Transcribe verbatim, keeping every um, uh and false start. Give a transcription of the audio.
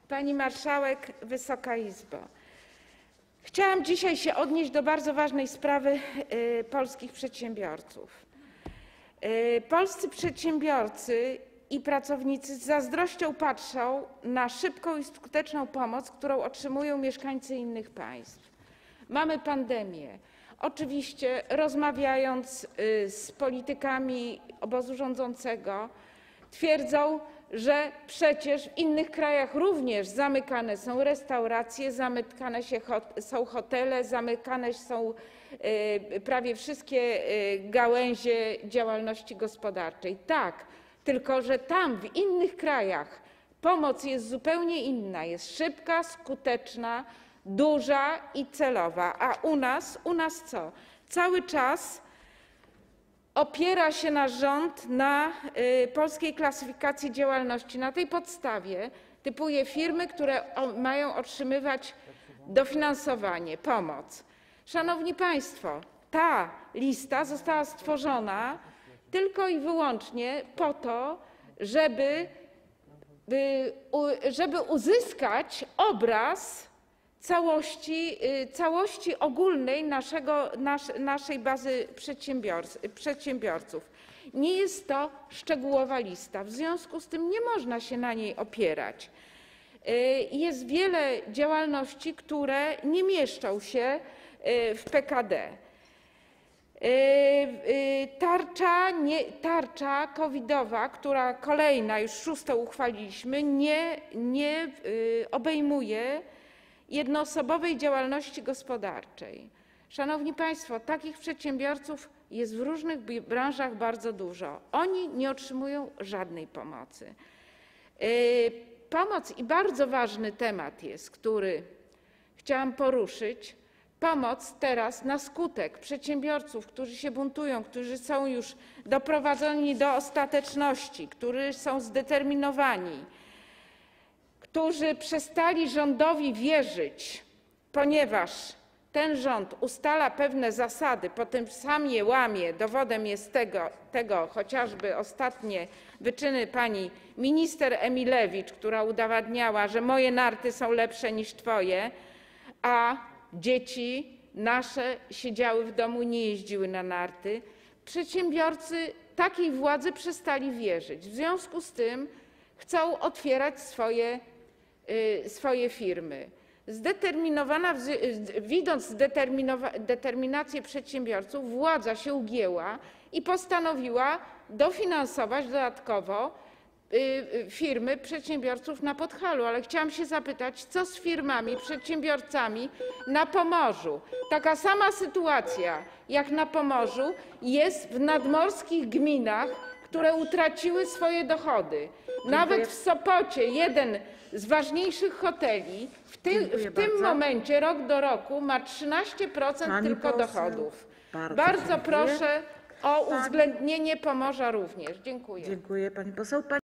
Pani Marszałek, Wysoka Izbo! Chciałam dzisiaj się odnieść do bardzo ważnej sprawy y, polskich przedsiębiorców. Y, polscy przedsiębiorcy i pracownicy z zazdrością patrzą na szybką i skuteczną pomoc, którą otrzymują mieszkańcy innych państw. Mamy pandemię. Oczywiście rozmawiając y, z politykami obozu rządzącego, twierdzą, że przecież w innych krajach również zamykane są restauracje, zamykane się są hotele, zamykane są y, prawie wszystkie y, gałęzie działalności gospodarczej. Tak, tylko że tam w innych krajach pomoc jest zupełnie inna, jest szybka, skuteczna, duża i celowa. A u nas, u nas co? Cały czas opiera się nasz rząd na y, polskiej klasyfikacji działalności. Na tej podstawie typuje firmy, które o, mają otrzymywać dofinansowanie, pomoc. Szanowni Państwo, ta lista została stworzona tylko i wyłącznie po to, żeby, by, u, żeby uzyskać obraz całości, całości ogólnej naszego, nas, naszej bazy przedsiębiorców. Nie jest to szczegółowa lista, w związku z tym nie można się na niej opierać. Jest wiele działalności, które nie mieszczą się w P K D. Tarcza, nie, tarcza covidowa, która kolejna, już szóstą uchwaliliśmy, nie, nie obejmuje jednoosobowej działalności gospodarczej. Szanowni Państwo, takich przedsiębiorców jest w różnych branżach bardzo dużo. Oni nie otrzymują żadnej pomocy. Pomoc i bardzo ważny temat jest, który chciałam poruszyć. Pomoc teraz na skutek przedsiębiorców, którzy się buntują, którzy są już doprowadzeni do ostateczności, którzy są zdeterminowani, którzy przestali rządowi wierzyć, ponieważ ten rząd ustala pewne zasady, potem sam je łamie. Dowodem jest tego, tego chociażby ostatnie wyczyny pani minister Emilewicz, która udowadniała, że moje narty są lepsze niż twoje, a dzieci nasze siedziały w domu, nie jeździły na narty. Przedsiębiorcy takiej władzy przestali wierzyć. W związku z tym chcą otwierać swoje, swoje firmy. Zdeterminowana, widząc determinację przedsiębiorców, władza się ugięła i postanowiła dofinansować dodatkowo firmy przedsiębiorców na Podhalu. Ale chciałam się zapytać, co z firmami, przedsiębiorcami na Pomorzu? Taka sama sytuacja jak na Pomorzu jest w nadmorskich gminach, które utraciły swoje dochody. Nawet w Sopocie jeden z ważniejszych hoteli w, ty, w tym momencie rok do roku ma trzynaście procent Pani tylko poseł, dochodów. Bardzo, bardzo dziękuję. proszę o uwzględnienie Pomorza również. Dziękuję. Dziękuję pani poseł.